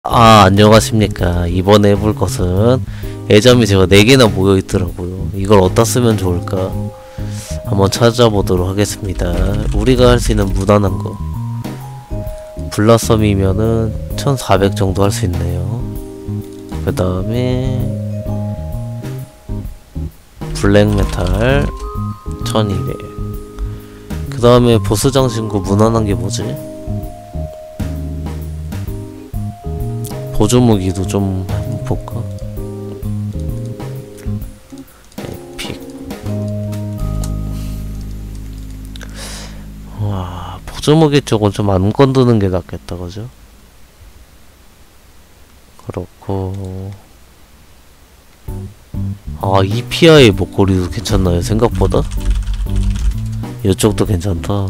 안녕하십니까. 이번에 해볼 것은 애점이 제가 4개나 모여있더라고요. 이걸 어디다 쓰면 좋을까 한번 찾아보도록 하겠습니다. 우리가 할 수 있는 무난한 거 블라썸이면은 1400 정도 할 수 있네요. 그 다음에 블랙메탈 1200. 그 다음에 보스 장신구 무난한 게 뭐지? 보조무기도 좀 한번 볼까? 에픽. 와, 보조무기 쪽은 좀 안 건드는 게 낫겠다, 그죠? 그렇고, EPI 목걸이도 괜찮나요? 생각보다? 이쪽도 괜찮다.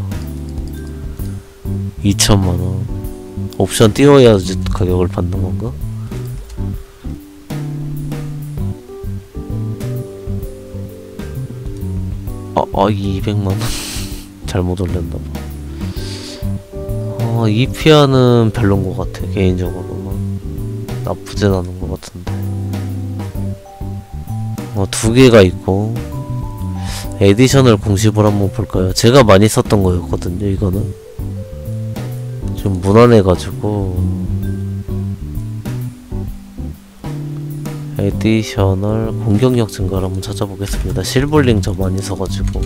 2천만원. 옵션 띄워야지 가격을 받는 건가? 이 200만원? 잘못 올렸나봐. 이피아는 별론 것 같아, 개인적으로는. 나쁘진 않은 것 같은데. 2개가 있고, 에디셔널 공식을 한번 볼까요? 제가 많이 썼던 거였거든요, 이거는. 좀 무난해가지고 에디셔널 공격력 증가를 한번 찾아보겠습니다. 실블링 저 많이 써가지고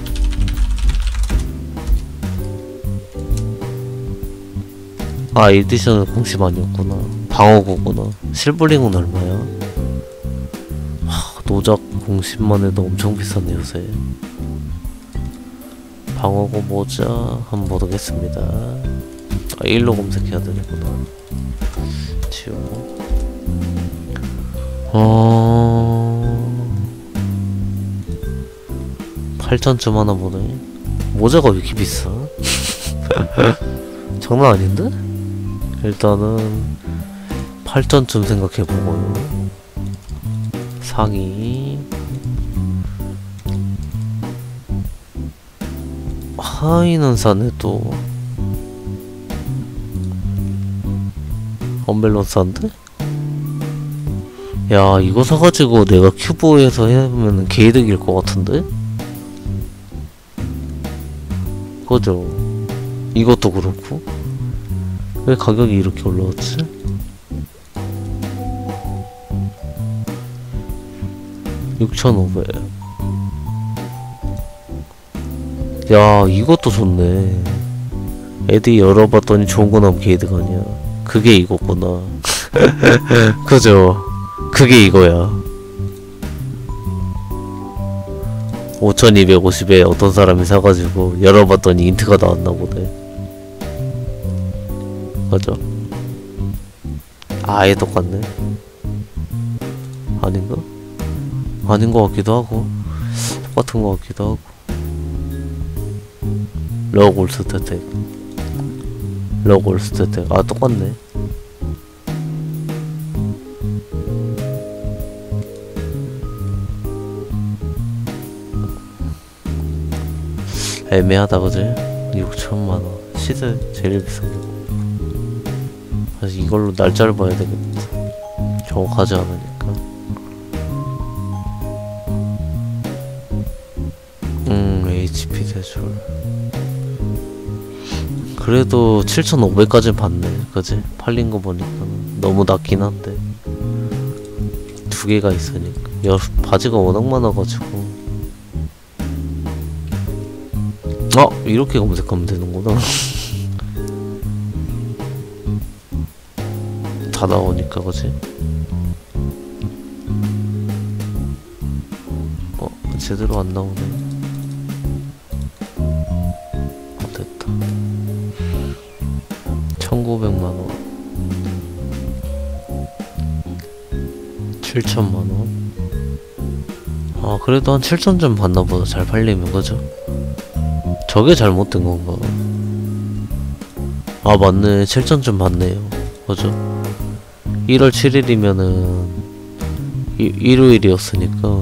에디셔널 공식 아니었구나. 방어구구나. 실블링은 얼마야? 노작 공식만 해도 엄청 비싸네 요새. 방어구 모자 한번 보겠습니다. 1로 검색해야 되는구나. 지우고 8,000점 하나 보네. 모자가 왜 이렇게 비싸? 장난 아닌데? 일단은 8,000점 생각해보고요. 상의 하의는 싸네. 또 언밸런스한데? 야, 이거 사가지고 내가 큐브에서 해보면 개이득일 것 같은데? 그죠? 이것도 그렇고. 왜 가격이 이렇게 올라왔지? $6,500. 야, 이것도 좋네. 애디 열어봤더니 좋은 거 나오면 개이득 아니야. 그게 이거구나. 그죠? 그게 이거야. 5250에 어떤 사람이 사가지고 열어봤더니 인트가 나왔나 보네. 맞아. 아예 똑같네. 아닌가? 아닌 것 같기도 하고 똑같은 것 같기도 하고. 러골 스태텍. 러골 스태텍. 똑같네. 애매하다 그지? 6천만원. 시세 제일 비싼 거. 사실 이걸로 날짜를 봐야 되겠다. 정확하지 않으니까. HP 대출. 그래도 7,500까지 받네. 그지? 팔린 거 보니까는 너무 낮긴 한데 2개가 있으니까. 바지가 워낙 많아가지고. 이렇게 검색하면 되는구나. 다 나오니까. 그지? 제대로 안 나오네. 됐다. 1,900만원 7,000만원. 그래도 한 7,000점 받나보다. 잘 팔리면. 그죠? 저게 잘못된 건가? 맞네. 7,000점 받네요. 그죠? 1월 7일이면은 일요일이었으니까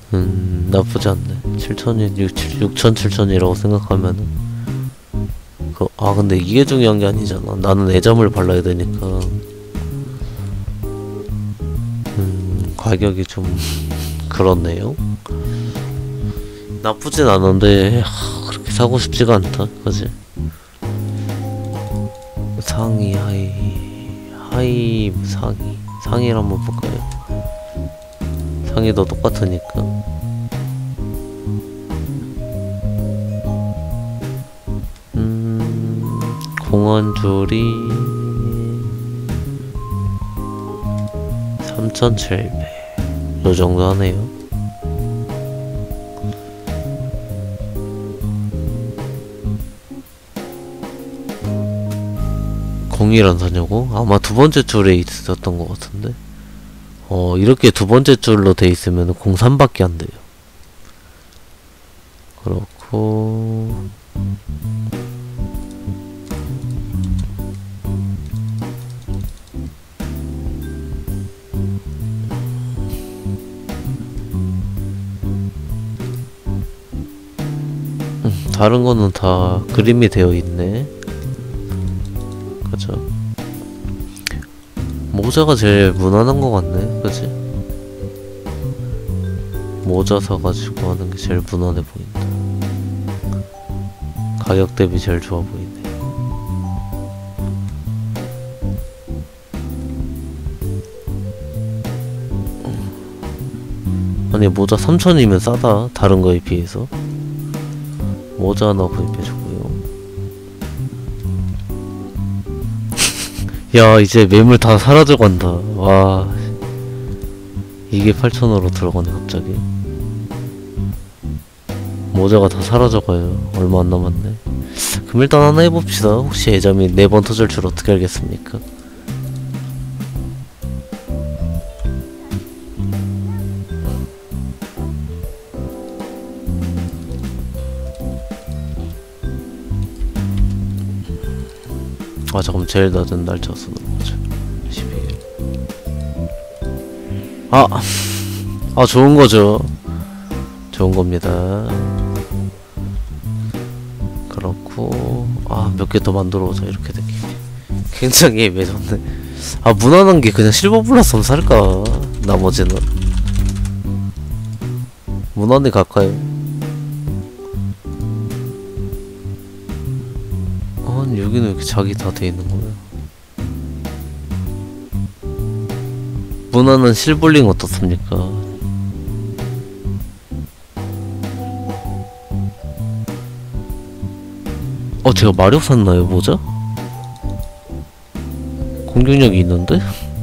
나쁘지 않네. 7,000이 6,000, 7,000이라고 생각하면은 이거 근데 이게 중요한 게 아니잖아. 나는 애잠을 발라야 되니까. 가격이 좀 그렇네요. 나쁘진 않은데 그렇게 사고 싶지가 않다. 그지? 상의 하의 상의를 한번 볼까요? 상의도 똑같으니까. 공원줄이 3,700 요정도 하네요. 공이란 사냐고? 아마 두 번째 줄에 있었던 것 같은데. 이렇게 두 번째 줄로 돼 있으면 03밖에 안 돼요. 그렇고 다른 거는 다 그림이 되어 있네. 그죠? 모자가 제일 무난한 것 같네. 그치? 모자 사가지고 하는 게 제일 무난해 보인다. 가격 대비 제일 좋아 보이네. 아니 모자 3,000이면 싸다. 다른 거에 비해서. 모자 하나 구입해주고요. 야 이제 매물 다 사라져간다. 와 이게 8,000원으로 들어가네 갑자기. 모자가 다 사라져가요. 얼마 안 남았네. 그럼 일단 하나 해봅시다. 혹시 애잠이 4번 터질 줄 어떻게 알겠습니까? 잠깐 제일 낮은 날짜 쓰는 거죠. 12일. 좋은 거죠. 좋은 겁니다. 그렇고 몇 개 더 만들어 오자. 이렇게 되게 굉장히 매졌네. 무난한 게 그냥 실버 플러스 살까? 나머지는 무난히 갈까요? 여기는 왜 이렇게 작이 다 돼 있는 거야? 무난한 실볼링 어떻습니까? 제가 마력 샀나요, 모자? 공격력이 있는데?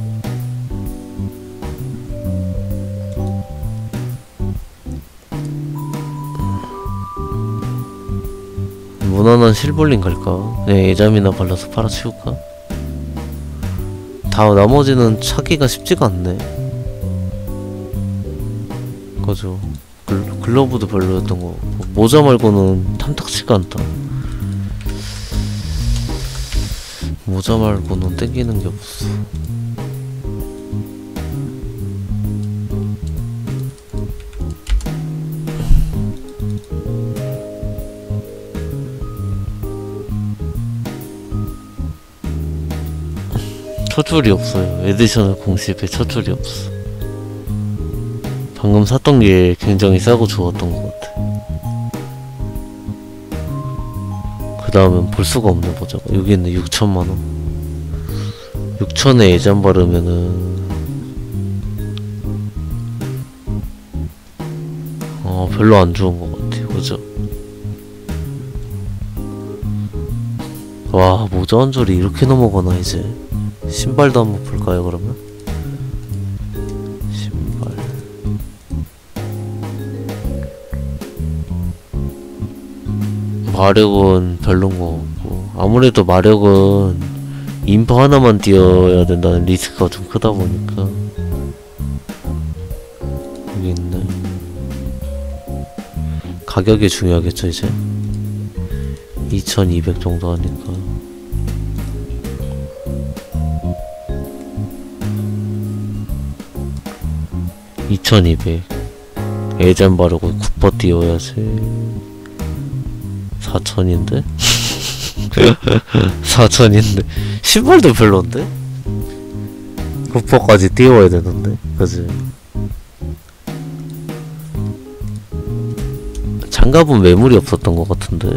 무난한 실볼링 갈까? 네, 애잠이나 발라서 팔아치울까? 나머지는 찾기가 쉽지가 않네. 그죠. 글러브도 별로였던 거 같고 모자 말고는 탐탁치가 않다. 모자 말고는 땡기는 게 없어. 첫 줄이 없어요. 에디셔널 공식에 첫 줄이 없어. 방금 샀던 게 굉장히 싸고 좋았던 것 같아. 그 다음엔 볼 수가 없네. 보자고. 여기 있네. 6천만원. 6천에 애잠 바르면은 별로 안 좋은 것 같아요. 그죠? 와, 모자 한 줄이 이렇게 넘어가나 이제. 신발도 한번 볼까요, 그러면? 신발. 마력은 별론 거 같고, 아무래도 마력은 인파 하나만 띄어야 된다는 리스크가 좀 크다 보니까. 여기 있네. 가격이 중요하겠죠, 이제? 2,200 정도 하니까. 2,200 애잠 바르고 쿠퍼 띄워야지. 4,000인데? 4천인데 신발도 별론데? 구퍼까지 띄워야 되는데 그지? 장갑은 매물이 없었던 것 같은데.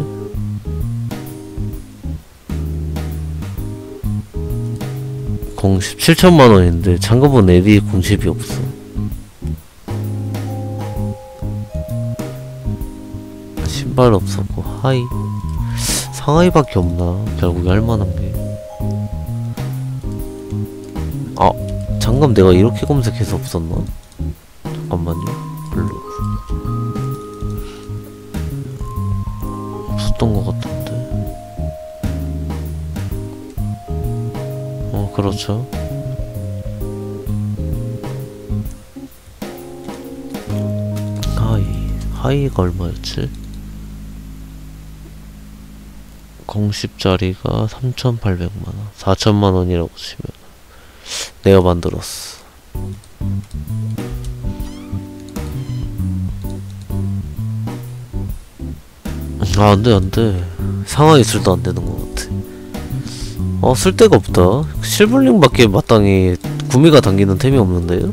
공십 7천만원인데 장갑은 애디 공십이 없어. 신발 없었고 하이 상하이밖에 없나 결국에 할만한게. 아 장갑 내가 이렇게 검색해서 없었나? 잠깐만요. 별로 없었던 것 같은데. 그렇죠. 하이가 얼마였지? 공십짜리가 3,800만원 4천만원이라고 치면 내가 만들었어. 아 안돼 상하이 술도 안되는 것 같아. 쓸 데가 없다. 실블링밖에 마땅히 구미가 당기는 템이 없는데요?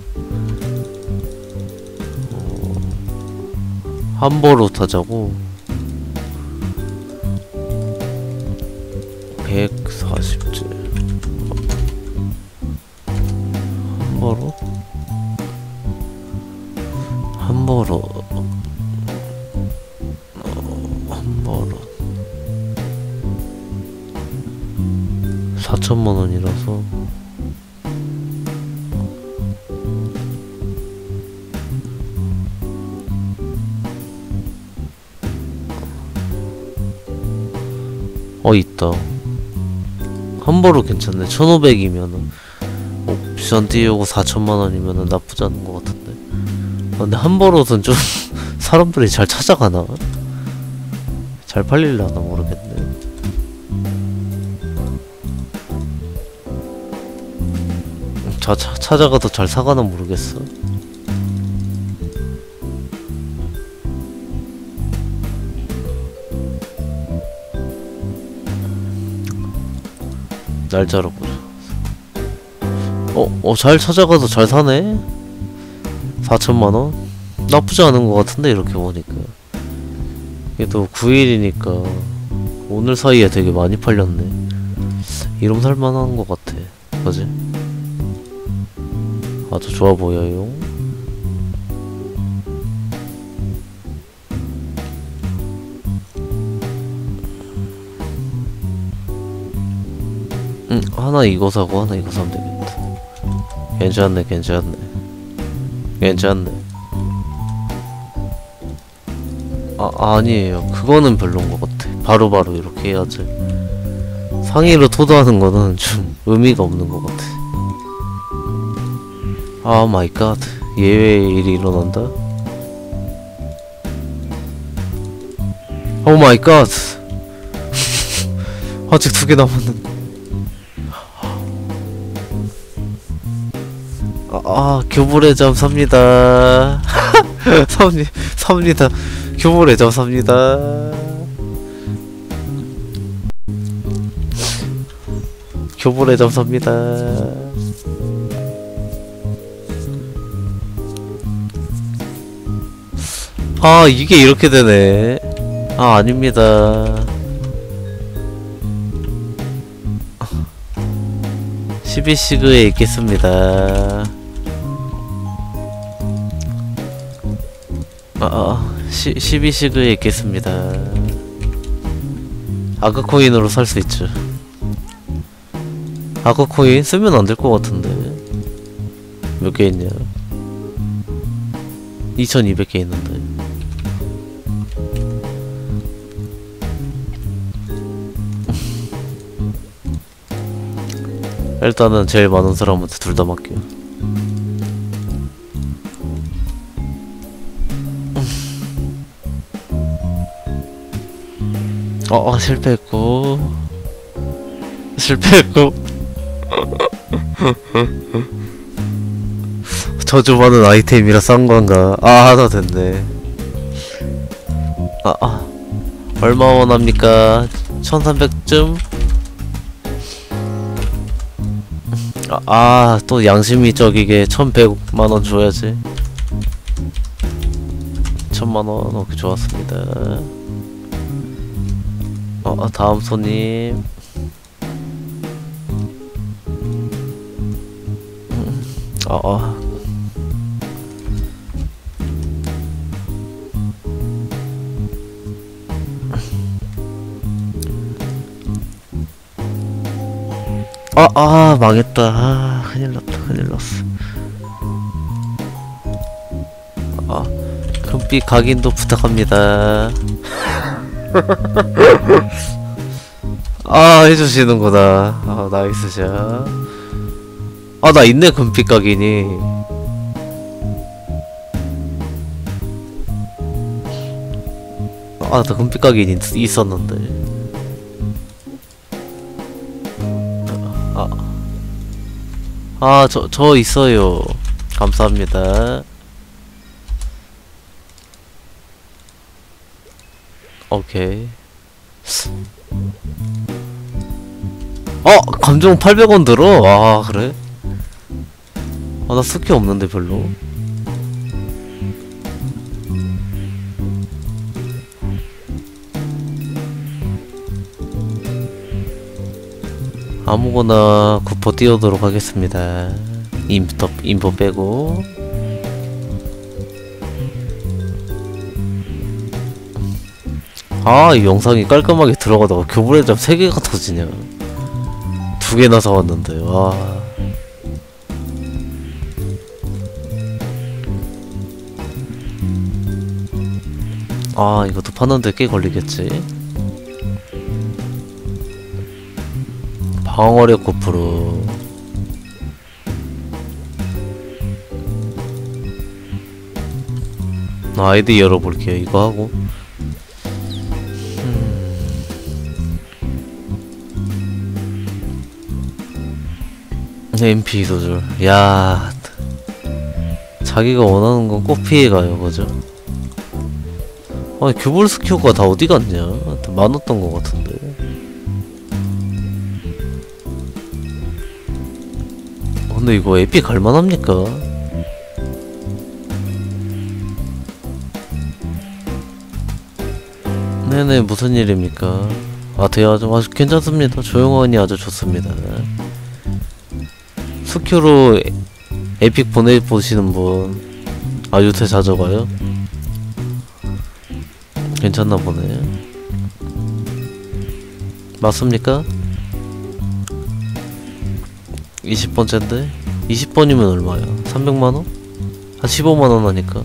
함버로 타자고 140째 함버로 4천만원이라서 있다. 함버로 괜찮네. 1,500이면은 옵션 띄우고 4천만원이면은 나쁘지 않은 것 같은데. 근데 함버로는 좀 사람들이 잘 찾아가나? 잘 팔릴려나 모르겠네. 찾아가도 잘 사가나 모르겠어. 날짜로 보자. 잘 찾아가도 잘 사네? 4천만원? 나쁘지 않은 것 같은데 이렇게 보니까. 이게 또 9일이니까 오늘 사이에 되게 많이 팔렸네. 이름 살만한 것 같아. 그지? 아주 좋아 보여요. 하나 이거 사고 하나 이거 사면 되겠다. 괜찮네. 아니에요. 그거는 별론 것 같아. 바로바로 이렇게 해야지. 상의로 토도하는 거는 좀 의미가 없는 것 같아. 아 마이 갓. 예외의 일이 일어난다? 오 마이 갓. 아직 2개 남았는데. 교불의 점 삽니다. 삽니다. 교불의 점 삽니다. 교불의 점 삽니다. 이게 이렇게 되네. 아닙니다. 12시그에 있겠습니다. 12시그에 있겠습니다. 아크코인으로 살 수 있죠. 아크코인 쓰면 안 될 것 같은데. 몇 개 있냐? 2200개 있는데. 일단은 제일 많은 사람한테 둘 다 맡겨. 실패했고 저주 많은 아이템이라 싼 건가? 하나 됐네. 얼마 원합니까? 1300쯤. 또 양심이 적이게 1100만원 줘야지. 1000만원. 오케이, 좋았습니다. 다음 손님. 망했다. 큰일 났어. 금빛 각인도 부탁합니다. 해주시는구나. 나이스 샷. 나 있네, 금빛 각인이. 나 금빛 각인이 있었는데. 저 있어요. 감사합니다. 오케이. 감정 800원 들어? 그래? 나 스키 없는데 별로. 아무거나 구퍼 띄우도록 하겠습니다. 인포 빼고. 이 영상이 깔끔하게 들어가다가 교불의 잡 3개가 터지냐. 2개나 사왔는데. 이것도 파는데 꽤 걸리겠지. 방어력 9%. 아이디 열어볼게요. 이거 하고. MP 조절. 자기가 원하는 건 꼭 피해가요. 그죠? 규볼 스키어가 다 어디 갔냐? 많았던 것 같은데. 근데 이거 에픽 갈만합니까? 네네, 무슨 일입니까? 돼야죠. 아주 괜찮습니다. 조용하니 아주 좋습니다. 스큐로 에픽 보내보시는 분. 요새 자주 가요? 괜찮나 보네. 맞습니까? 20번째인데? 20번이면 얼마야? 300만원? 한 15만원 하니까.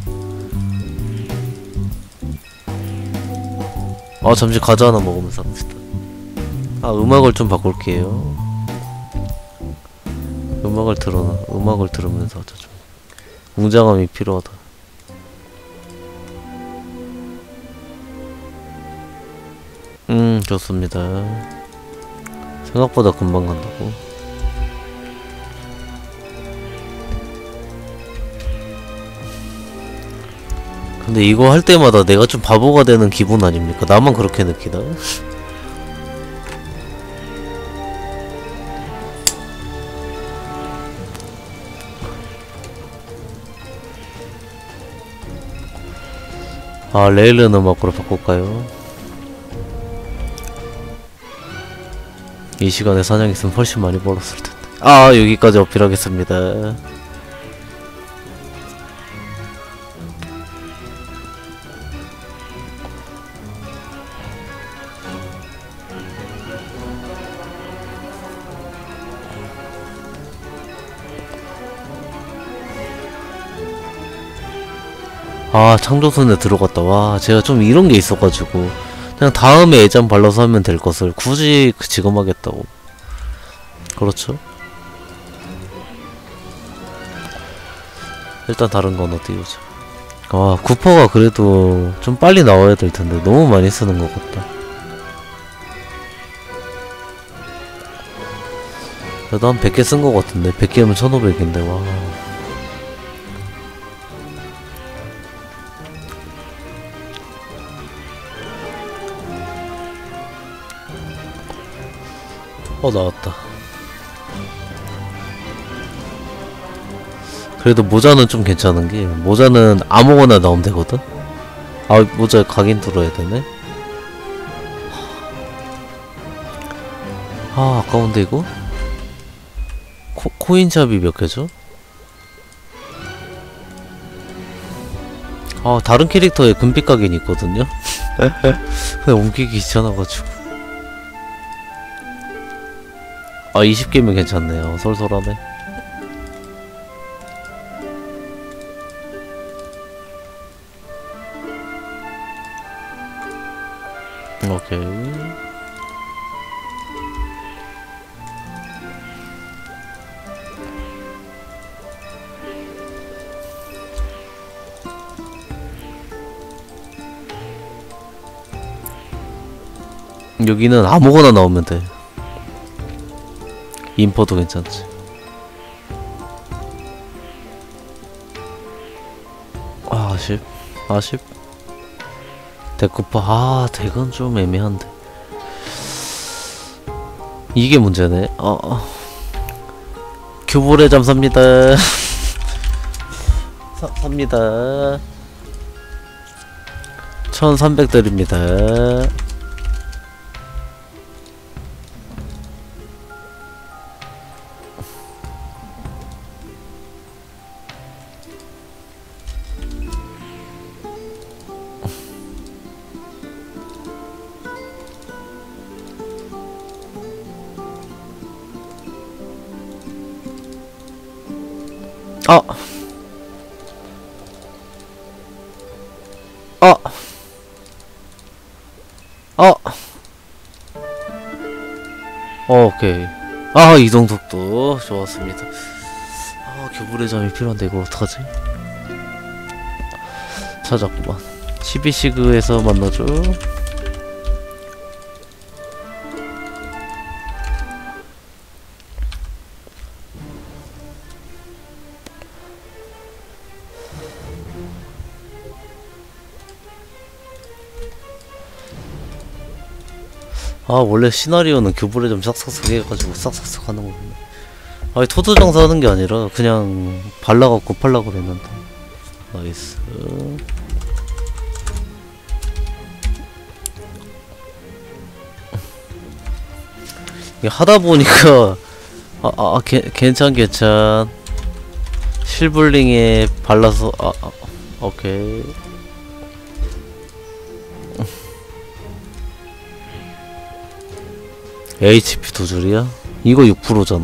잠시 과자 하나 먹으면서 합시다. 음악을 좀 바꿀게요. 음악을 들으면서 하자. 좀 웅장함이 필요하다. 좋습니다. 생각보다 금방 간다고. 근데 이거 할 때마다 내가 좀 바보가 되는 기분 아닙니까? 나만 그렇게 느끼나? 레일은 음악으로 바꿀까요? 이 시간에 사냥했으면 훨씬 많이 벌었을 텐데. 여기까지 어필하겠습니다. 창조선에 들어갔다. 제가 좀 이런게 있어가지고 그냥 다음에 애장 발라서 하면 될 것을 굳이 지금 하겠다고. 그렇죠? 일단 다른 건 어디 보자. 구퍼가 그래도 좀 빨리 나와야 될 텐데 너무 많이 쓰는 것 같다. 그래도 한 100개 쓴 것 같은데 100개면 1500인데 와. 나왔다. 그래도 모자는 좀 괜찮은 게 모자는 아무거나 나오면 되거든? 아 모자 각인 들어야 되네? 아 아까운데 이거? 코인잡이 몇 개죠? 아 다른 캐릭터에 금빛 각인이 있거든요? 근데 옮기기 귀찮아가지고 아 20개면 괜찮네요. 솔솔하네. 오케이. 여기는 아무거나 나오면 돼. 인포도 괜찮지. 아, 아쉽. 데쿠파, 아, 덱은 좀 애매한데. 이게 문제네. 큐브레잠 삽니다. 삽니다. 1300 드립니다. 오케이. 이동속도 좋았습니다. 교불의 잠이 필요한데 이걸 어떡하지? 찾았구만. 12시그에서 만나죠. 원래 시나리오는 교불에 좀 싹싹싹 해가지고 싹싹싹 하는 거구나. 아니 토드 장사 하는 게 아니라 그냥 발라갖고 팔라고 그랬는데. 나이스. 이게 하다보니까 괜찮 실블링에 발라서 오케이. HP 두 줄이야? 이거 6%잖아.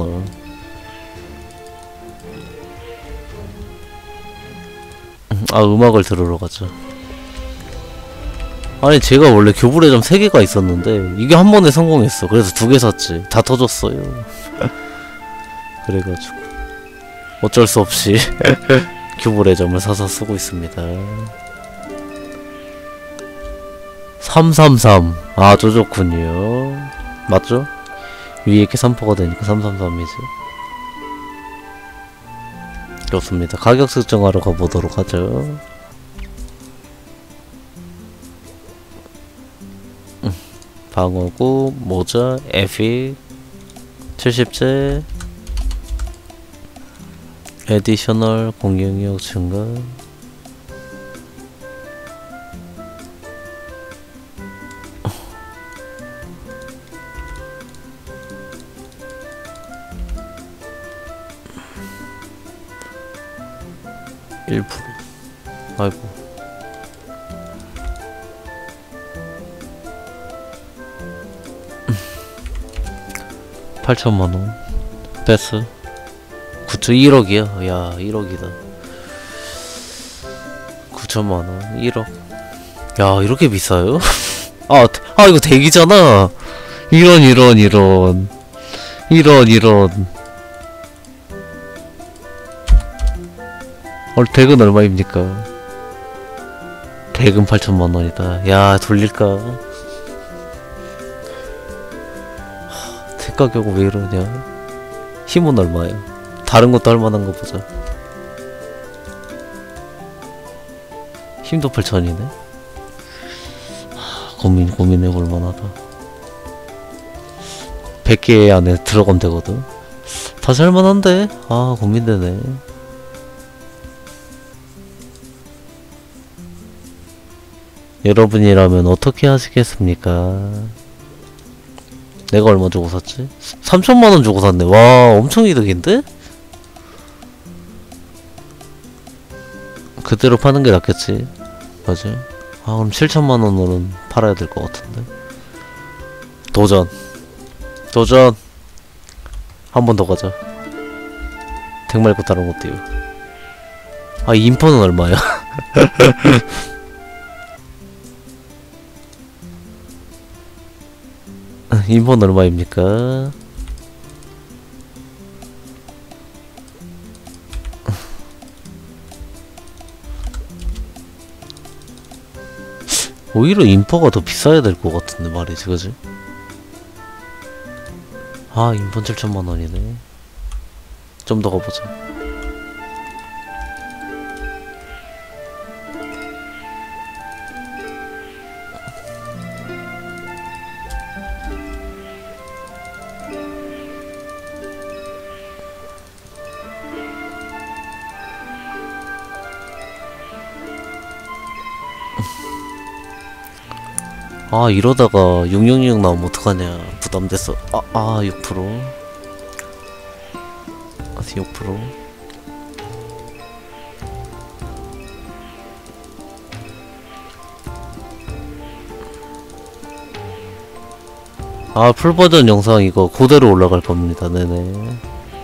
음악을 들으러 가자. 아니 제가 원래 교불의 점 3개가 있었는데 이게 한 번에 성공했어. 그래서 2개 샀지. 다 터졌어요. 그래가지고 어쩔 수 없이 교불의 점을 사서 쓰고 있습니다. 333 아주 좋군요. 맞죠? 위에 이렇게 3%가 되니까 333이지. 좋습니다. 가격 측정하러 가보도록 하죠. 방어구, 모자, 에픽 70제 에디셔널 공격력 증가. 아이고 8천만원 패스 1억이야. 야 1억이다 9천만원 1억. 야 이렇게 비싸요? 이거 대기잖아. 이런 덱은 얼마입니까? 덱은 8천만원이다. 야 돌릴까? 덱 가격은 왜 이러냐? 힘은 얼마야? 다른 것도 할만한 거 보자. 힘도 8천이네? 고민해볼 만하다. 100개 안에 들어가면 되거든. 다시 할만한데? 아, 고민되네. 여러분이라면 어떻게 하시겠습니까? 내가 얼마 주고 샀지? 3천만원 주고 샀네. 와, 엄청 이득인데? 그대로 파는 게 낫겠지. 맞지? 아, 그럼 7천만원으로는 팔아야 될 것 같은데. 도전. 도전. 한 번 더 가자. 덱 말고 다른 것 띄우. 아, 인포는 얼마야? 인포는 얼마입니까? 오히려 인포가 더 비싸야 될 것 같은데 말이지, 그지? 아, 인폰 7천만원이네. 좀 더 가보자. 아, 이러다가 666 나오면 어떡하냐. 부담됐어. 6%. 6%. 아, 풀버전 영상 이거 그대로 올라갈 겁니다. 네네.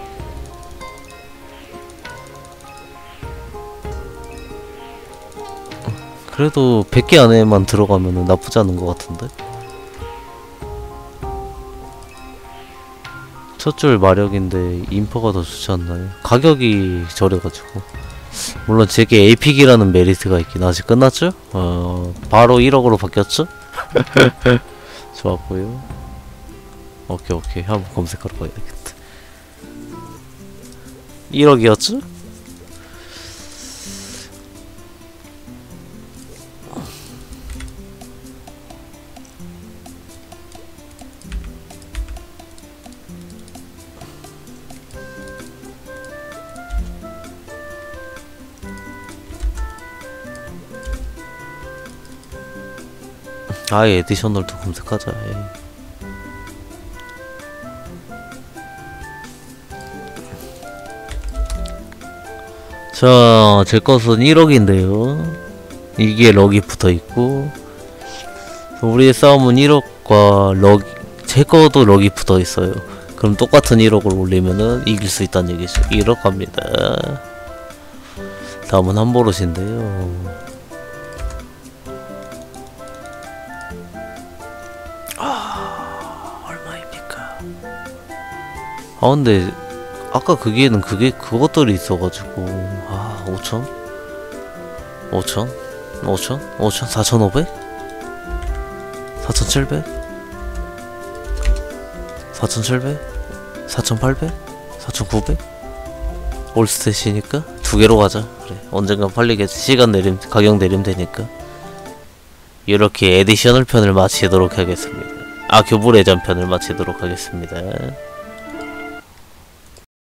그래도 100개 안에만 들어가면은 나쁘지 않은 것 같은데? 첫 줄 마력인데 인포가 더 좋지 않나요? 가격이 저래가지고. 물론 제게 에이픽이라는 메리트가 있긴 아직 끝났죠? 바로 1억으로 바뀌었죠? 좋았고요. 오케이. 한번 검색하러 가야 되겠다. 1억이었죠? 아예 에디셔널도 검색하자. 에이. 자, 제 것은 1억인데요. 이게 럭이 붙어있고, 우리의 싸움은 1억과 럭, 제 거도 럭이 붙어있어요. 그럼 똑같은 1억을 올리면은 이길 수 있다는 얘기죠. 1억 갑니다. 다음은 함버릇인데요. 얼마입니까? 근데 아까 그게는 그것들이 있어가지고 5천? 4,500? 4,700? 4,700? 4,800? 4,900? 올스탯이니까 두 개로 가자. 그래, 언젠간 팔리겠지. 시간 내림, 가격 내림 되니까. 이렇게 에디셔널 편을 마치도록 하겠습니다. 교불 애전 편을 마치도록 하겠습니다.